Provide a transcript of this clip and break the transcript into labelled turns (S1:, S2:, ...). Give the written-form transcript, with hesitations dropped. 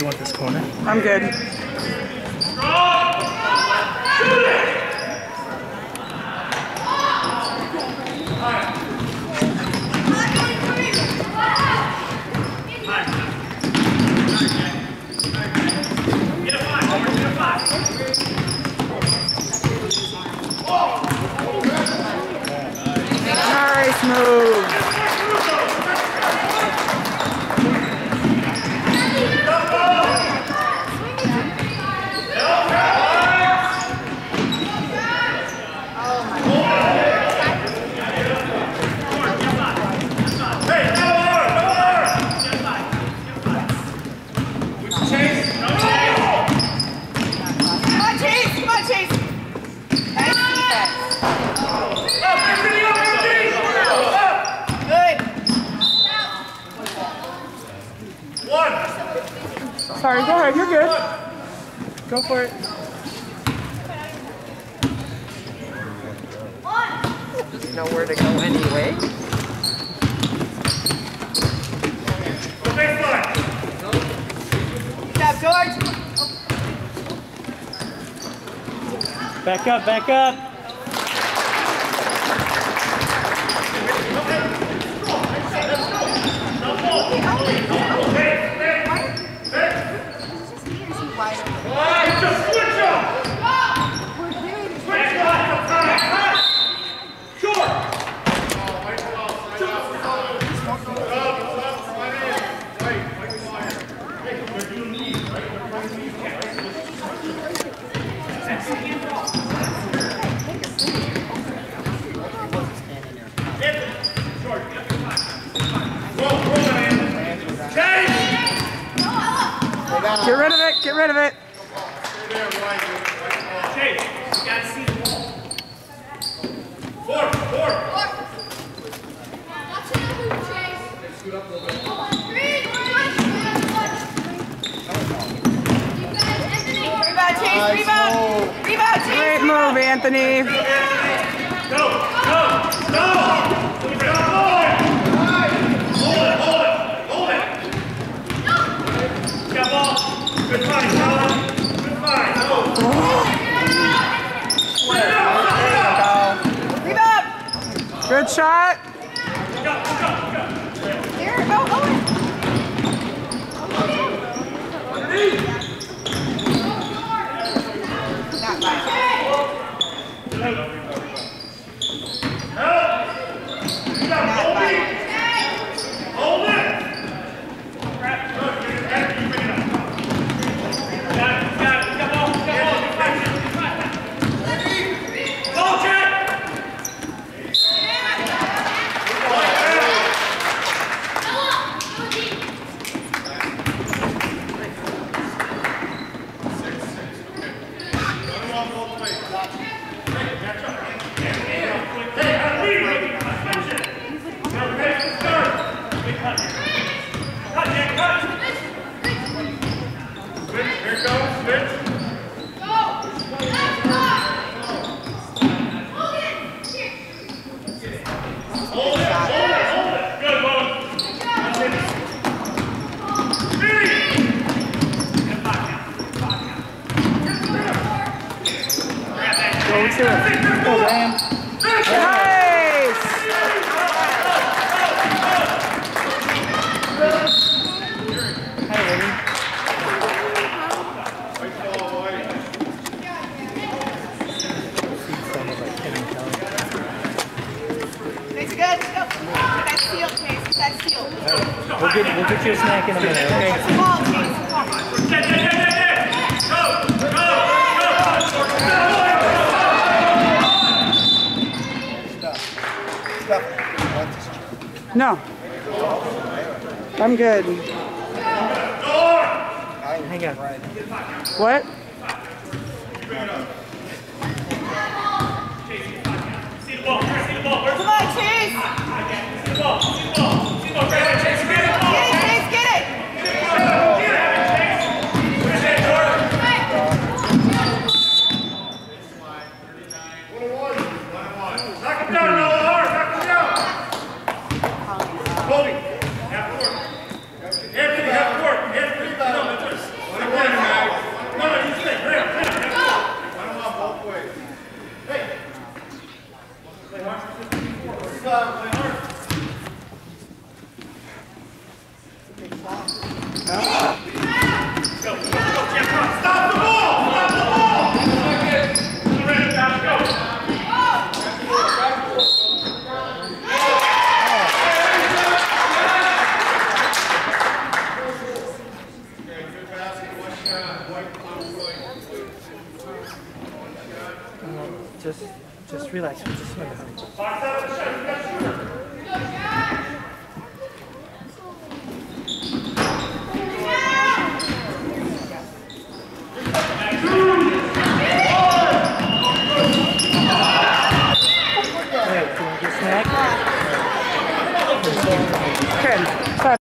S1: want this corner?
S2: I'm good. Nice move. Sorry, go ahead, you're good. Go for it. There's nowhere to go anyway. Good job, George.
S1: Back up, back up.
S2: Get rid of it, get rid of it.
S3: Chase, you gotta see the ball. Four. Scoot up a little bit.
S2: Rebound, Chase, rebound. Rebound, Chase. Great move, Anthony.
S3: Go. Hold it. Got ball. Good fight, Colin. Good fight.
S2: Rebound. Good shot.
S3: Go.
S2: Here, go, Owen. Not bad.
S3: Hold it.
S1: Go, Graham.
S2: Nice!
S1: Hi, Lily.
S2: Thanks, good. Go. That seal, Chase. That seal.
S1: We'll get you a snack in a minute, okay?
S2: It's the ball, Chase. Come on. No. I'm good.
S1: Hang on.
S2: What?
S3: See the ball.
S2: Come on, Chase.
S3: See the ball. Chase, get it.
S2: Get it, Chase, get it.
S3: Knock him down, Knock him down. Cody, half court. Anthony, half court. Anthony, no,
S1: Just relax. Just swim. Hey, do you want to get a snack?